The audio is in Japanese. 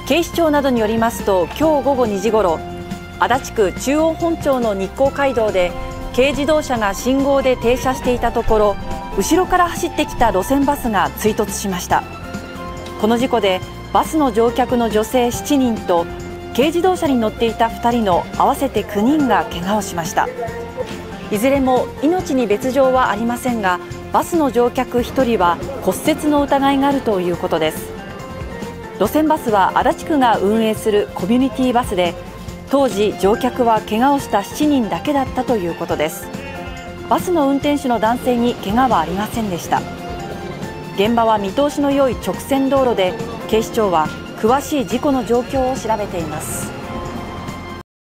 警視庁などによりますと、今日午後2時ごろ、足立区中央本町の日光街道で、軽自動車が信号で停車していたところ、後ろから走ってきた路線バスが追突しました。この事故で、バスの乗客の女性7人と、軽自動車に乗っていた2人の合わせて9人が怪我をしました。いずれも命に別状はありませんが、バスの乗客1人は骨折の疑いがあるということです。路線バスは足立区が運営するコミュニティバスで、当時乗客は怪我をした7人だけだったということです。バスの運転手の男性に怪我はありませんでした。現場は見通しの良い直線道路で、警視庁は詳しい事故の状況を調べています。